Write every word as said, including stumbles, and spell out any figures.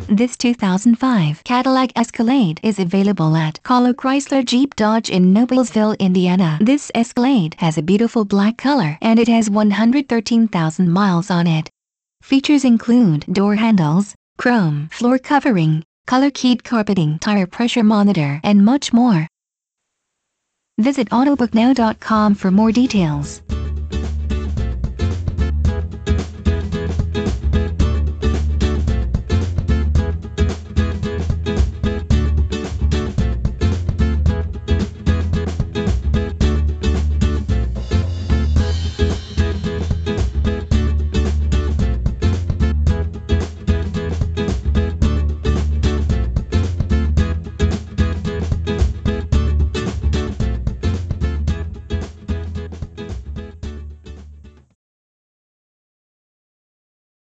This two thousand five Cadillac Escalade is available at Kahlo Chrysler Jeep Dodge in Noblesville, Indiana. This Escalade has a beautiful black color and it has one hundred thirteen thousand miles on it. Features include door handles, chrome floor covering, color-keyed carpeting, tire pressure monitor, and much more. Visit autobook now dot com for more details.